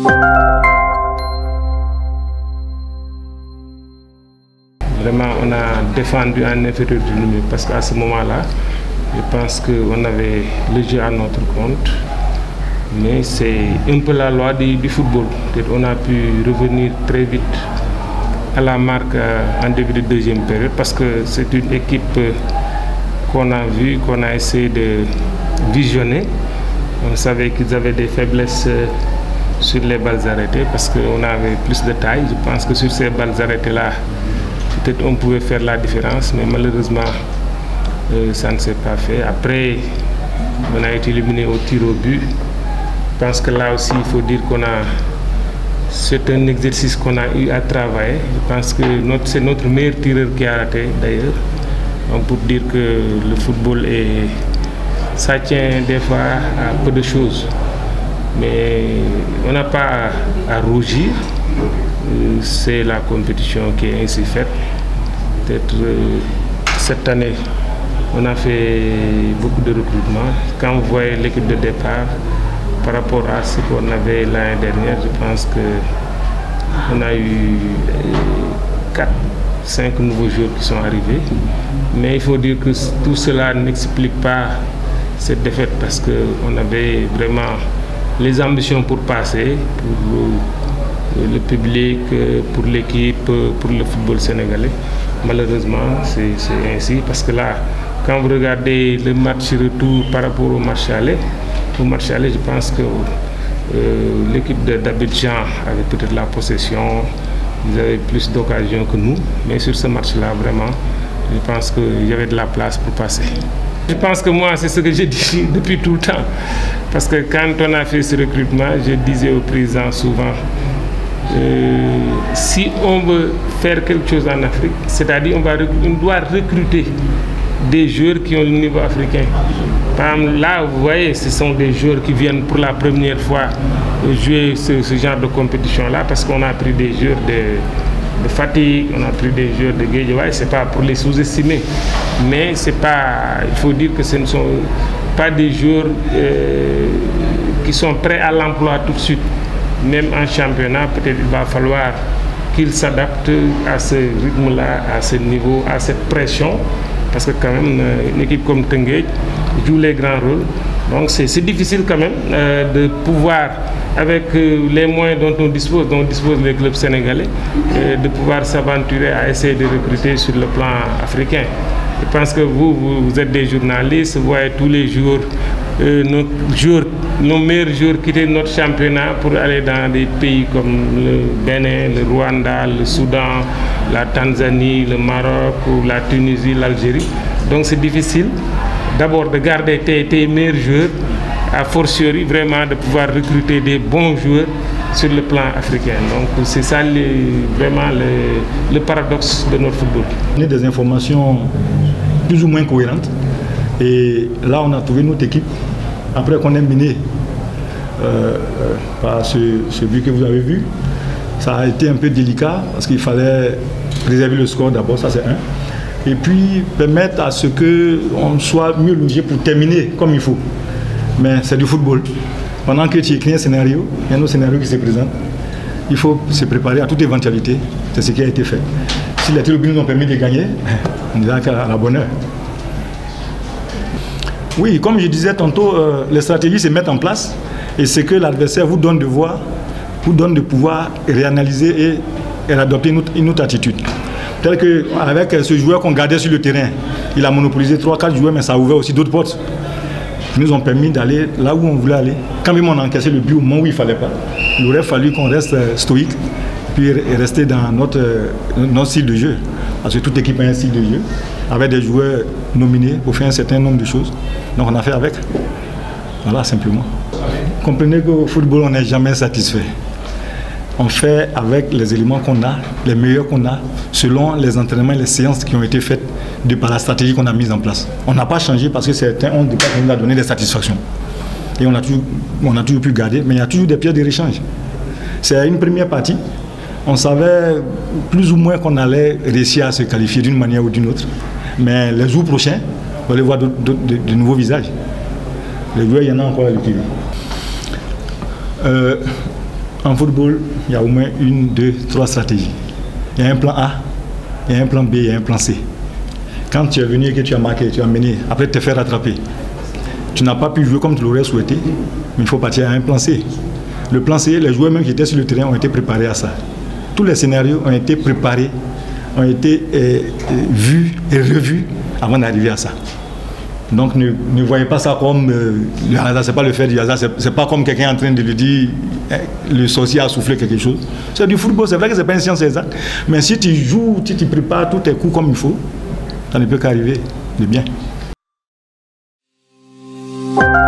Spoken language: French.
Vraiment, on a défendu en infériorité numérique parce qu'à ce moment-là, je pense qu'on avait le jeu à notre compte. Mais c'est un peu la loi du football. On a pu revenir très vite à la marque en début de deuxième période parce que c'est une équipe qu'on a vue, qu'on a essayé de visionner. On savait qu'ils avaient des faiblesses sur les balles arrêtées parce qu'on avait plus de taille. Je pense que sur ces balles arrêtées-là, peut-être on pouvait faire la différence, mais malheureusement, ça ne s'est pas fait. Après, on a été éliminé au tir au but. Je pense que là aussi, il faut dire c'est un exercice qu'on a eu à travailler. Je pense que c'est notre meilleur tireur qui a raté d'ailleurs. Donc pour dire que le football, ça tient des fois à peu de choses. Mais on n'a pas à rougir. C'est la compétition qui est ainsi faite. Peut-être cette année, on a fait beaucoup de recrutements. Quand vous voyez l'équipe de départ, par rapport à ce qu'on avait l'année dernière, je pense qu'on a eu 4-5 nouveaux joueurs qui sont arrivés. Mais il faut dire que tout cela n'explique pas cette défaite parce qu'on avait vraiment les ambitions pour passer, pour le public, pour l'équipe, pour le football sénégalais. Malheureusement, c'est ainsi parce que là, quand vous regardez le match retour par rapport au match aller, je pense que l'équipe d'Abidjan avait peut-être la possession, ils avaient plus d'occasions que nous, mais sur ce match-là, vraiment, je pense qu'il y avait de la place pour passer. Je pense que moi, c'est ce que j'ai dit depuis tout le temps, parce que quand on a fait ce recrutement, je disais au président souvent, si on veut faire quelque chose en Afrique, c'est-à-dire on doit recruter des joueurs qui ont le niveau africain. Par exemple, là, vous voyez, ce sont des joueurs qui viennent pour la première fois jouer ce genre de compétition-là parce qu'on a pris des joueurs de Fatigue, on a pris des joueurs de Guédiawaye. Ce n'est pas pour les sous-estimer, mais c'est pas, il faut dire que ce ne sont pas des joueurs qui sont prêts à l'emploi tout de suite. Même en championnat, peut-être il va falloir qu'ils s'adaptent à ce rythme-là, à ce niveau, à cette pression. Parce que quand même, une équipe comme Teungueth joue les grands rôles. Donc c'est difficile quand même de pouvoir, avec les moyens dont disposent les clubs sénégalais, de pouvoir s'aventurer à essayer de recruter sur le plan africain. Je pense que vous êtes des journalistes, vous voyez tous les jours nos meilleurs joueurs quitter notre championnat pour aller dans des pays comme le Bénin, le Rwanda, le Soudan, la Tanzanie, le Maroc, ou la Tunisie, l'Algérie. Donc c'est difficile d'abord de garder tes meilleurs joueurs, a fortiori vraiment de pouvoir recruter des bons joueurs sur le plan africain. Donc c'est ça vraiment le paradoxe de notre football. On a des informations plus ou moins cohérentes. Et là, on a trouvé notre équipe, après qu'on ait mené par ce but que vous avez vu. Ça a été un peu délicat parce qu'il fallait préserver le score d'abord, ça c'est un. Et puis permettre à ce qu'on soit mieux logé pour terminer comme il faut. Mais c'est du football. Pendant que tu écris un scénario, il y a un autre scénario qui se présente. Il faut se préparer à toute éventualité. C'est ce qui a été fait. Si les tirs au but nous ont permis de gagner, on est à la bonne heure. Oui, comme je disais tantôt, les stratégies se mettent en place et c'est que l'adversaire vous donne de voir, vous donne de pouvoir réanalyser et adopter une autre attitude. Tel qu'avec ce joueur qu'on gardait sur le terrain, il a monopolisé 3-4 joueurs, mais ça a ouvert aussi d'autres portes qui nous ont permis d'aller là où on voulait aller. Quand même on a encaissé le but au moment où il ne fallait pas, il aurait fallu qu'on reste stoïque puis rester dans notre style de jeu. Parce que toute équipe a un style de jeu, avec des joueurs nominés pour faire un certain nombre de choses. Donc on a fait avec. Voilà, simplement. Comprenez qu'au football, on n'est jamais satisfait. On fait avec les éléments qu'on a, les meilleurs qu'on a, selon les entraînements et les séances qui ont été faites par la stratégie qu'on a mise en place. On n'a pas changé parce que certains ont nous a donné des satisfactions. Et on a toujours pu garder, mais il y a toujours des pièces de réchange. C'est une première partie. On savait plus ou moins qu'on allait réussir à se qualifier d'une manière ou d'une autre. Mais les jours prochains, on va aller voir de nouveaux visages. Les joueurs, il y en a encore à l'utiliser. En football, il y a au moins 1, 2, 3 stratégies. Il y a un plan A, il y a un plan B, il y a un plan C. Quand tu es venu et que tu as marqué, tu as mené, après te faire rattraper, tu n'as pas pu jouer comme tu l'aurais souhaité, mais il faut partir à un plan C. Le plan C, les joueurs même qui étaient sur le terrain ont été préparés à ça. Tous les scénarios ont été préparés, ont été vus et revus avant d'arriver à ça. Donc ne voyez pas ça comme le hasard, c'est pas le fait du hasard, c'est pas comme quelqu'un en train de lui dire le sorcier a soufflé quelque chose. C'est du football, c'est vrai que c'est pas une science exacte, mais si tu joues, si tu prépares tous tes coups comme il faut, ça ne peut qu'arriver de bien.